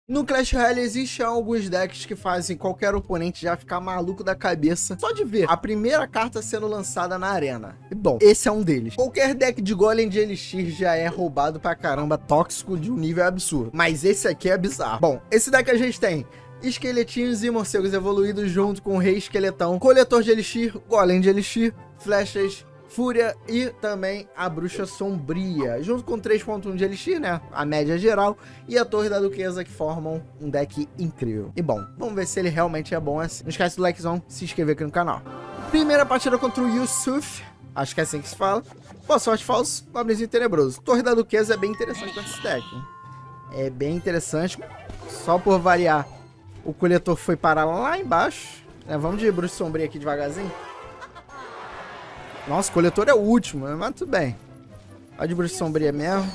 No Clash Royale existem alguns decks que fazem qualquer oponente já ficar maluco da cabeça só de ver a primeira carta sendo lançada na arena. E bom, esse é um deles. Qualquer deck de Golem de Elixir já é roubado pra caramba, tóxico de um nível absurdo. Mas esse aqui é bizarro. Bom, esse deck a gente tem esqueletinhos e morcegos evoluídos junto com o Rei Esqueletão, Coletor de Elixir, Golem de Elixir, flechas, Fúria e também a Bruxa Sombria, junto com 3.1 de Elixir, né, a média geral, e a Torre da Duquesa, que formam um deck incrível. E bom, vamos ver se ele realmente é bom assim. Não esquece do likezão, se inscrever aqui no canal. Primeira partida contra o Yusuf, acho que é assim que se fala. Boa sorte, falso, Goblinzinho Tenebroso. Torre da Duquesa é bem interessante com esse deck, hein? É bem interessante, só por variar, o coletor foi parar lá embaixo, né? Vamos de Bruxa Sombria aqui devagarzinho. Nossa, o coletor é o último, mas tudo bem. Olha de Bruxa Sombria mesmo.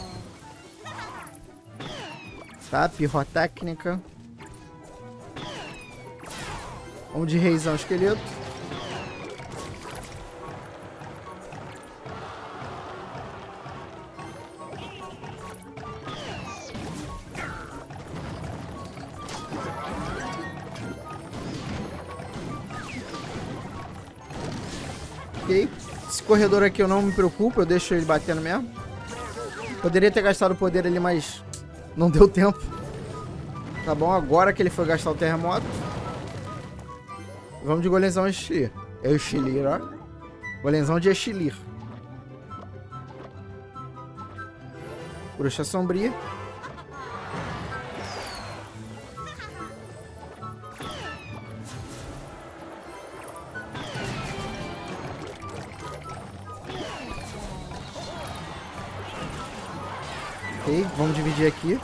Tá, Pirrotécnica. Vamos de Reizão Esqueleto. Ok. Esse corredor aqui eu não me preocupo, eu deixo ele batendo mesmo. Poderia ter gastado o poder ali, mas não deu tempo. Tá bom, agora que ele foi gastar o terremoto. Vamos de Golemzão Exilir. Exilir, ó. Golemzão de Exilir. Bruxa Sombria. Ok, vamos dividir aqui.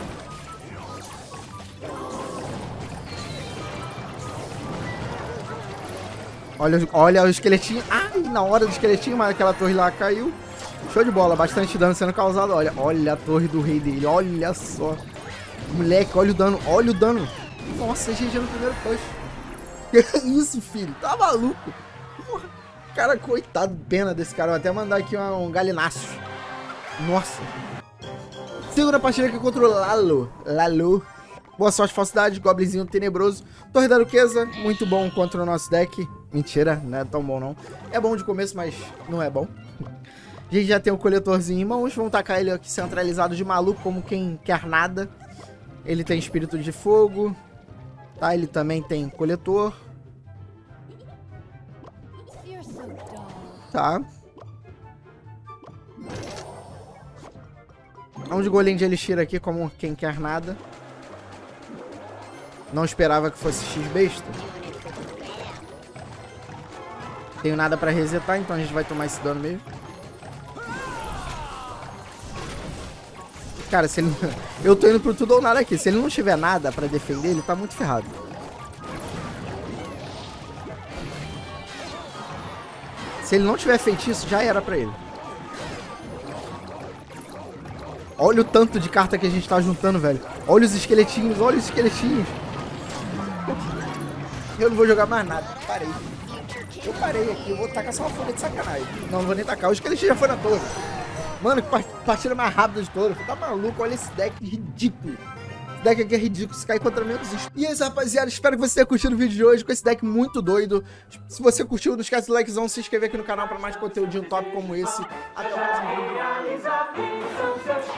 Olha o esqueletinho. Ai, na hora do esqueletinho, mas aquela torre lá caiu. Show de bola, bastante dano sendo causado. Olha a torre do rei dele, olha só. Moleque, olha o dano, olha o dano. Nossa, GG no primeiro push. Que isso, filho? Tá maluco? Porra, cara, coitado, pena desse cara. Vou até mandar aqui um galináceo. Nossa. Segunda partida aqui contra o Lalo. Boa sorte, falsidade, Goblinzinho Tenebroso. Torre da Duquesa, muito bom contra o nosso deck. Mentira, não é tão bom não. É bom de começo, mas não é bom. A gente já tem o coletorzinho em mãos. Vamos tacar ele aqui centralizado de maluco, como quem quer nada. Ele tem espírito de fogo. Tá, ele também tem coletor. Tá. Vamos de Golem de Elixir aqui, como quem quer nada. Não esperava que fosse X-Besta. Tenho nada pra resetar, então a gente vai tomar esse dano mesmo. Cara, se ele... eu tô indo pro tudo ou nada aqui. Se ele não tiver nada pra defender, ele tá muito ferrado. Se ele não tiver feitiço, já era pra ele. Olha o tanto de carta que a gente tá juntando, velho. Olha os esqueletinhos, olha os esqueletinhos. Eu não vou jogar mais nada. Parei. Eu parei aqui. Eu vou tacar só uma folha de sacanagem. Não vou nem tacar. O esqueletinho já foi na torre. Mano, que partida mais rápida de todas. Tá maluco? Olha esse deck ridículo. Esse deck aqui é ridículo. Se cair contra mim, eu desisto. E é isso, rapaziada. Espero que você tenha curtido o vídeo de hoje com esse deck muito doido. Se você curtiu, não esquece do likezão, se inscrever aqui no canal pra mais conteúdo top como esse. Até o próximo vídeo.